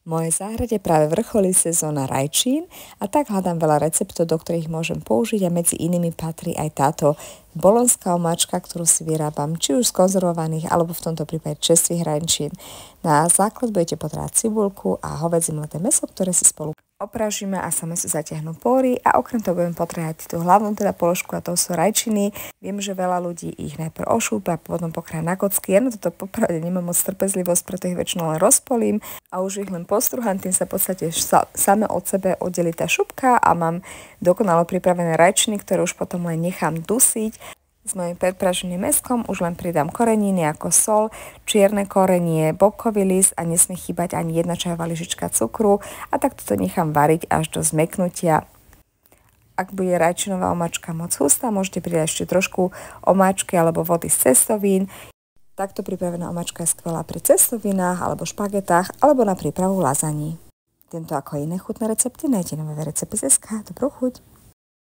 V mojej záhrade práve vrcholí sezóna rajčín a tak hľadám veľa receptov, do ktorých môžem použiť a medzi inými patrí aj táto bolonská omáčka, ktorú si vyrábam či už z konzervovaných alebo v tomto prípade čerstvých rajčín. Na základ budete potrebovať cibulku a hovädzie mleté mäso, ktoré si spolu opražíme a sa mäso zatiahnu pory a okrem toho budem potrebovať tú hlavnú položku a to sú rajčiny. Viem, že veľa ľudí ich najprv ošúpa a potom pokrája na kocky. Ja na toto popravde nemám moc trpezlivosť, preto ich väčšinou len rozpolím a už ich len postruhám, tým sa v podstate same od sebe oddelí tá šupka a mám dokonale pripravené rajčiny, ktoré už potom len nechám dusiť. S mojím predpraženým mäskom už len pridám koreniny ako sol, čierne korenie, bobkový list a nesmie chýbať ani 1 čajová lyžička cukru a takto to nechám variť až do zmäknutia. Ak bude rajčinová omáčka moc hustá, môžete pridať ešte trošku omáčky alebo vody z cestovín. Takto pripravená omáčka je skvelá pri cestovinách alebo špagetách alebo na prípravu lazaní. Tento ako iné chutné recepty nájdete na www.recepty.sk. Dobrú chuť!